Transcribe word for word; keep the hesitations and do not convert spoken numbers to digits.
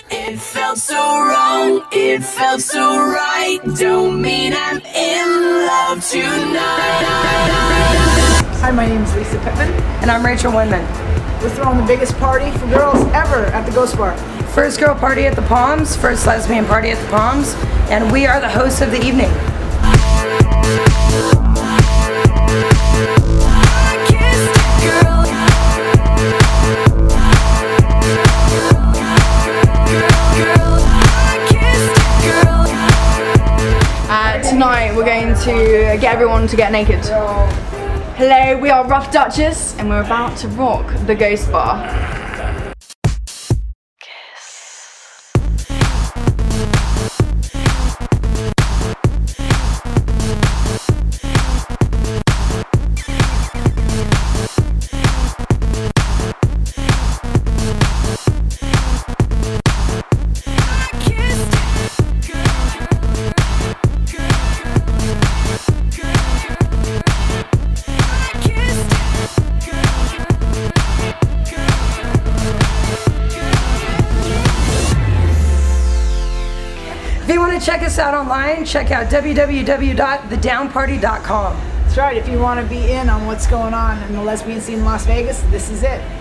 It felt so wrong, it felt so right. Don't mean I'm in love tonight. Hi, my name is Lisa Pittman. And I'm Rachel Winman. We're throwing the biggest party for girls ever at the Ghost Bar. First girl party at the Palms, first lesbian party at the Palms, and we are the hosts of the evening. Uh, tonight we're going to get everyone to get naked. Hello, we are Rough Duchess and we're about to rock the Ghost Bar. If you want to check us out online, check out w w w dot the down party dot com. That's right, if you want to be in on what's going on in the lesbian scene in Las Vegas, this is it.